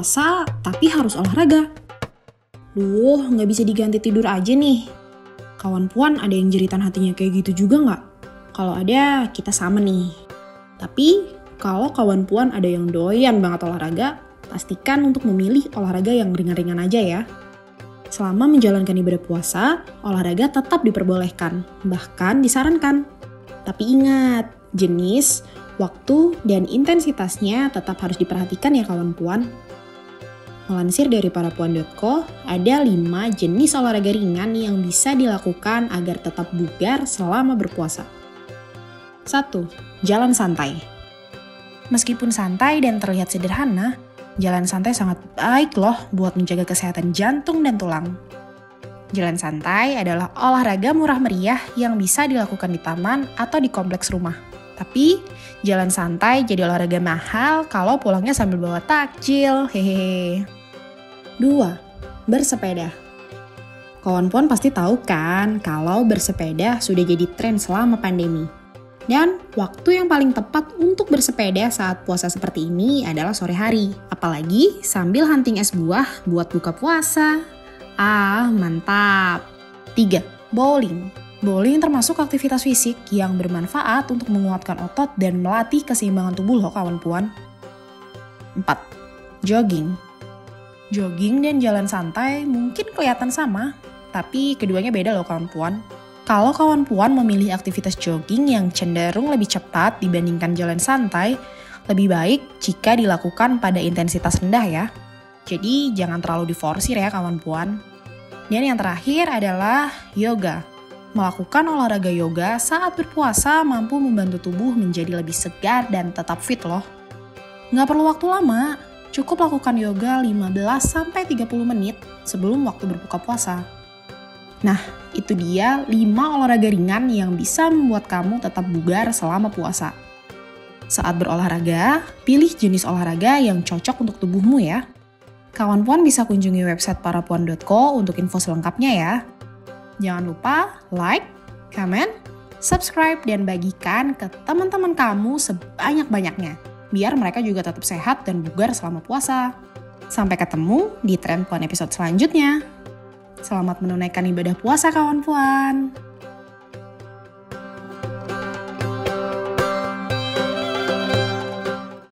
berpuasa tapi harus olahraga. Duh, nggak bisa diganti tidur aja nih. Kawan Puan ada yang jeritan hatinya kayak gitu juga nggak? Kalau ada, kita sama nih. Tapi, kalau kawan Puan ada yang doyan banget olahraga, pastikan untuk memilih olahraga yang ringan-ringan aja ya. Selama menjalankan ibadah puasa, olahraga tetap diperbolehkan, bahkan disarankan. Tapi ingat, jenis, waktu, dan intensitasnya tetap harus diperhatikan ya kawan Puan. Melansir dari parapuan.co, ada 5 jenis olahraga ringan yang bisa dilakukan agar tetap bugar selama berpuasa. 1. Jalan santai. Meskipun santai dan terlihat sederhana, jalan santai sangat baik loh buat menjaga kesehatan jantung dan tulang. Jalan santai adalah olahraga murah meriah yang bisa dilakukan di taman atau di kompleks rumah. Tapi, jalan santai jadi olahraga mahal kalau pulangnya sambil bawa takjil, hehehe. 2. Bersepeda. Kawan Puan pasti tahu kan kalau bersepeda sudah jadi tren selama pandemi. Dan waktu yang paling tepat untuk bersepeda saat puasa seperti ini adalah sore hari. Apalagi sambil hunting es buah buat buka puasa. Mantap. 3. Bowling. Bowling termasuk aktivitas fisik yang bermanfaat untuk menguatkan otot dan melatih keseimbangan tubuh loh kawan Puan. 4. Jogging. Jogging dan jalan santai mungkin kelihatan sama, tapi keduanya beda loh kawan Puan. Kalau kawan Puan memilih aktivitas jogging yang cenderung lebih cepat dibandingkan jalan santai, lebih baik jika dilakukan pada intensitas rendah ya. Jadi jangan terlalu diforsir ya kawan Puan. Dan yang terakhir adalah yoga. Melakukan olahraga yoga saat berpuasa mampu membantu tubuh menjadi lebih segar dan tetap fit loh. Nggak perlu waktu lama, cukup lakukan yoga 15-30 menit sebelum waktu berbuka puasa. Nah, itu dia 5 olahraga ringan yang bisa membuat kamu tetap bugar selama puasa. Saat berolahraga, pilih jenis olahraga yang cocok untuk tubuhmu ya. Kawan Puan bisa kunjungi website parapuan.co untuk info selengkapnya ya. Jangan lupa like, comment, subscribe, dan bagikan ke teman-teman kamu sebanyak-banyaknya. Biar mereka juga tetap sehat dan bugar selama puasa. Sampai ketemu di Tren Puan episode selanjutnya. Selamat menunaikan ibadah puasa kawan Puan.